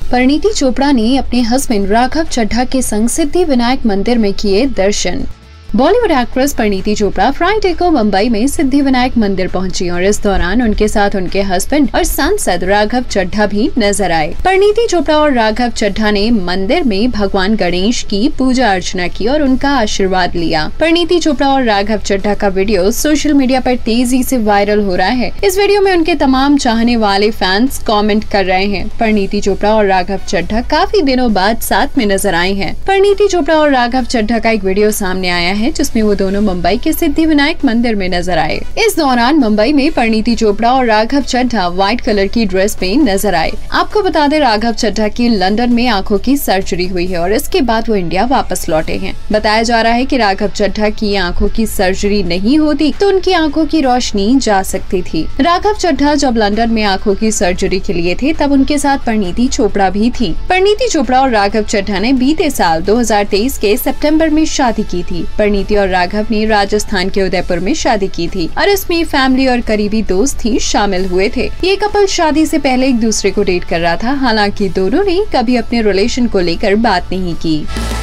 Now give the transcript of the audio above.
परिणीति चोपड़ा ने अपने हस्बैंड राघव चड्ढा के संग सिद्धिविनायक मंदिर में किए दर्शन। Bollywood actress Parineeti Chopra Friday को मुंबई में सिद्धिविनायक मंदिर पहुंची और इस दौरान उनके साथ उनके हस्बैंड और सांसद राघव चड्ढा भी नजर आए। परिणीति चोपड़ा और राघव चड्ढा ने मंदिर में भगवान गणेश की पूजा अर्चना की और उनका आशीर्वाद लिया। परिणीति चोपड़ा और राघव चड्ढा का वीडियो सोशल मीडिया पर तेजी से वायरल हो रहा है। इस वीडियो में उनके तमाम चाहने वाले फैंस कॉमेंट कर रहे हैं। परिणीति चोपड़ा और राघव चड्ढा काफी दिनों बाद साथ में नजर आए हैं। परिणीति चोपड़ा और राघव चड्ढा का एक वीडियो सामने आया है जिसमें वो दोनों मुंबई के सिद्धिविनायक मंदिर में नजर आए। इस दौरान मुंबई में परिणीति चोपड़ा और राघव चड्ढा व्हाइट कलर की ड्रेस में नजर आए। आपको बता दें, राघव चड्ढा की लंदन में आंखों की सर्जरी हुई है और इसके बाद वो इंडिया वापस लौटे हैं। बताया जा रहा है कि राघव चड्ढा की आंखों की सर्जरी नहीं होती तो उनकी आंखों की रोशनी जा सकती थी। राघव चड्ढा जब लंदन में आंखों की सर्जरी के लिए थे तब उनके साथ परिणीति चोपड़ा भी थी। परिणीति चोपड़ा और राघव चड्ढा ने बीते साल 2023 के सितंबर में शादी की थी। परिणीति और राघव ने राजस्थान के उदयपुर में शादी की थी और इसमें फैमिली और करीबी दोस्त ही शामिल हुए थे। ये कपल शादी से पहले एक दूसरे को डेट कर रहा था। हालांकि दोनों ने कभी अपने रिलेशन को लेकर बात नहीं की।